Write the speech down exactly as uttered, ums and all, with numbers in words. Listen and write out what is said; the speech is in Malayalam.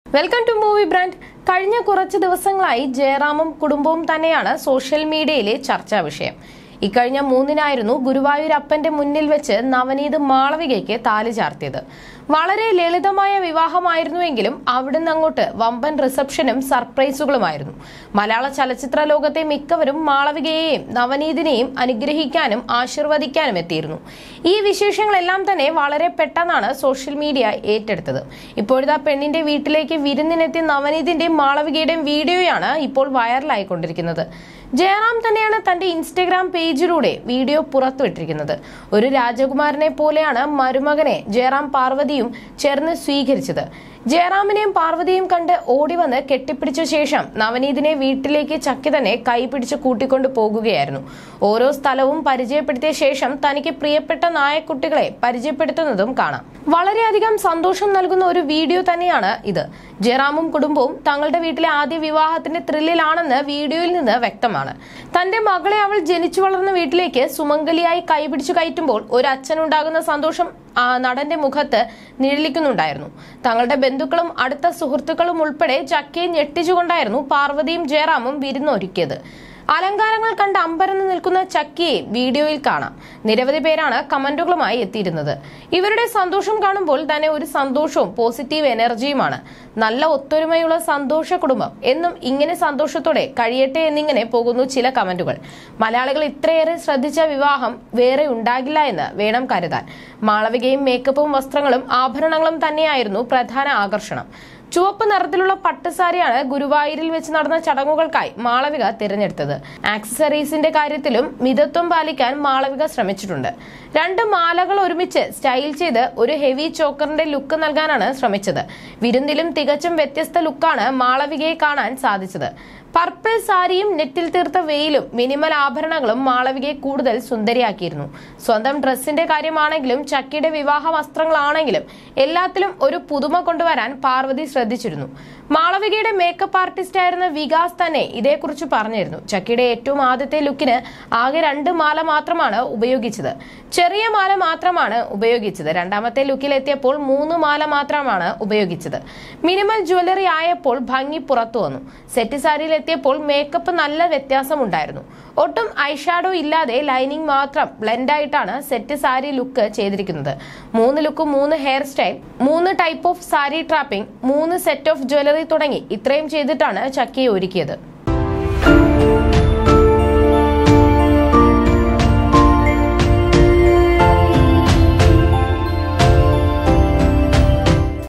Welcome to movie brand. കഴിഞ്ഞ കുറച്ച് ദിവസങ്ങളായി ജയറാമും കുടുംബവും തന്നെയാണ് സോഷ്യൽ മീഡിയയിലെ ചർച്ചാ വിഷയം. ഇക്കഴിഞ്ഞ മൂന്നിനായിരുന്നു ഗുരുവായൂരപ്പന്റെ മുന്നിൽ വെച്ച് നവനീത് മാളവികയ്ക്ക് താലി ചാർത്തിയത്. വളരെ ലളിതമായ വിവാഹമായിരുന്നുവെങ്കിലും അവിടുന്ന് അങ്ങോട്ട് വമ്പൻ റിസപ്ഷനും സർപ്രൈസുകളുമായിരുന്നു. മലയാള ചലച്ചിത്ര ലോകത്തെ മിക്കവരും മാളവികയെയും നവനീതിനെയും അനുഗ്രഹിക്കാനും ആശീർവദിക്കാനും എത്തിയിരുന്നു. ഈ വിശേഷങ്ങളെല്ലാം തന്നെ വളരെ പെട്ടെന്നാണ് സോഷ്യൽ മീഡിയ ഏറ്റെടുത്തത്. ഇപ്പോഴത്തെ പെണ്ണിന്റെ വീട്ടിലേക്ക് വിരുന്നിനെത്തി നവനീതിന്റെയും മാളവികയുടെയും വീഡിയോയാണ് ഇപ്പോൾ വൈറലായിക്കൊണ്ടിരിക്കുന്നത്. ജയറാം തന്നെയാണ് തന്റെ ഇൻസ്റ്റഗ്രാം പേജിലൂടെ വീഡിയോ പുറത്തുവിട്ടിരിക്കുന്നത്. ഒരു രാജകുമാരനെ പോലെയാണ് മരുമകനെ ജയറാം പാർവതിയും ചേർന്ന് സ്വീകരിച്ചത്. ജയറാമിനെയും പാർവതിയും കണ്ട് ഓടിവന്ന് കെട്ടിപ്പിടിച്ച ശേഷം നവനീതിനെ വീട്ടിലേക്ക് ചക്കി തന്നെ കൈപിടിച്ച് കൂട്ടിക്കൊണ്ടു പോകുകയായിരുന്നു. ഓരോ സ്ഥലവും പരിചയപ്പെടുത്തിയ ശേഷം തനിക്ക് പ്രിയപ്പെട്ട നായക്കുട്ടികളെ പരിചയപ്പെടുത്തുന്നതും കാണാം. വളരെയധികം സന്തോഷം നൽകുന്ന ഒരു വീഡിയോ തന്നെയാണ് ഇത്. ജയറാമും കുടുംബവും തങ്ങളുടെ വീട്ടിലെ ആദ്യ വിവാഹത്തിന്റെ ത്രില്ലിലാണെന്ന് വീഡിയോയിൽ നിന്ന് വ്യക്തമാണ്. തന്റെ മകളെ അവൾ ജനിച്ചു വളർന്ന വീട്ടിലേക്ക് സുമംഗലിയായി കൈപിടിച്ചു കയറ്റുമ്പോൾ ഒരു അച്ഛനുണ്ടാകുന്ന സന്തോഷം ആ നടന്റെ മുഖത്ത് നിഴലിക്കുന്നുണ്ടായിരുന്നു. തങ്ങളുടെ ബന്ധുക്കളും അടുത്ത സുഹൃത്തുക്കളും ഉൾപ്പെടെ ചക്കയെ ഞെട്ടിച്ചുകൊണ്ടായിരുന്നു പാർവതിയും ജയറാമും വിരുന്നൊരുക്കിയത്. അലങ്കാരങ്ങൾ കണ്ട് അമ്പരന്ന് നിൽക്കുന്ന ചക്കിയെ വീഡിയോയിൽ കാണാം. നിരവധി പേരാണ് കമന്റുകളുമായി എത്തിയിരുന്നത്. ഇവരുടെ സന്തോഷം കാണുമ്പോൾ തന്നെ ഒരു സന്തോഷവും പോസിറ്റീവ് എനർജിയുമാണ്. നല്ല ഒത്തൊരുമയുള്ള സന്തോഷ കുടുംബം എന്നും ഇങ്ങനെ സന്തോഷത്തോടെ കഴിയട്ടെ എന്നിങ്ങനെ പോകുന്നു ചില കമന്റുകൾ. മലയാളികൾ ഇത്രയേറെ ശ്രദ്ധിച്ച വിവാഹം വേറെ ഉണ്ടാകില്ല എന്ന് വേണം കരുതാൻ. മാളവികയും മേക്കപ്പും വസ്ത്രങ്ങളും ആഭരണങ്ങളും തന്നെയായിരുന്നു പ്രധാന ആകർഷണം. ചുവപ്പ് നിറത്തിലുള്ള പട്ടുസാരിയാണ് ഗുരുവായൂരിൽ വെച്ച് നടന്ന ചടങ്ങുകൾക്കായി മാളവിക തിരഞ്ഞെടുത്തത്. ആക്സസറീസിന്റെ കാര്യത്തിലും മിതത്വം പാലിക്കാൻ മാളവിക ശ്രമിച്ചിട്ടുണ്ട്. രണ്ട് മാലകൾ ഒരുമിച്ച് സ്റ്റൈൽ ചെയ്ത് ഒരു ഹെവി ചോക്കറിന്റെ ലുക്ക് നൽകാനാണ് ശ്രമിച്ചത്. വിരുന്നിലും തികച്ചും വ്യത്യസ്ത ലുക്കാണ് മാളവികയെ കാണാൻ സാധിച്ചത്. പർപ്പിൾ സാരിയും നെറ്റിൽ തീർത്ത വെയിലും മിനിമൽ ആഭരണങ്ങളും മാളവികയെ കൂടുതൽ സുന്ദരിയാക്കിയിരുന്നു. സ്വന്തം ഡ്രസ്സിന്റെ കാര്യമാണെങ്കിലും ചക്കിയുടെ വിവാഹ വസ്ത്രങ്ങളാണെങ്കിലും എല്ലാത്തിലും ഒരു പുതുമ കൊണ്ടുവരാൻ പാർവതി ശ്രദ്ധിച്ചിരുന്നു. മാളവികയുടെ മേക്കപ്പ് ആർട്ടിസ്റ്റ് ആയിരുന്ന വികാസ് തന്നെ ഇതേക്കുറിച്ച് പറഞ്ഞിരുന്നു. ചക്കിയുടെ ഏറ്റവും ആദ്യത്തെ ലുക്കിന് ആകെ രണ്ട് മാല മാത്രമാണ് ഉപയോഗിച്ചത്. ചെറിയ മാല മാത്രമാണ് ഉപയോഗിച്ചത്. രണ്ടാമത്തെ ലുക്കിൽ എത്തിയപ്പോൾ മൂന്ന് മാല മാത്രമാണ് ഉപയോഗിച്ചത്. മിനിമൽ ജ്വല്ലറി ആയപ്പോൾ ഭംഗി പുറത്തു വന്നു. സെറ്റ് സാരിയിൽ എത്തിയപ്പോൾ മേക്കപ്പ് നല്ല വ്യത്യാസമുണ്ടായിരുന്നു. ഒട്ടും ഐഷാഡോ ഇല്ലാതെ ലൈനിങ് മാത്രം ബ്ലെൻഡ് ആയിട്ടാണ് സെറ്റ് സാരി ലുക്ക് ചെയ്തിരിക്കുന്നത്. മൂന്ന് ലുക്ക്, മൂന്ന് ഹെയർ സ്റ്റൈൽ, മൂന്ന് ടൈപ്പ് ഓഫ് സാരി ട്രാപ്പിംഗ്, മൂന്ന് സെറ്റ് ഓഫ് ജ്വല്ലറി തുടങ്ങി ഇത്രയും ചെയ്തിട്ടാണ് ചക്കിയെ ഒരുക്കിയത്.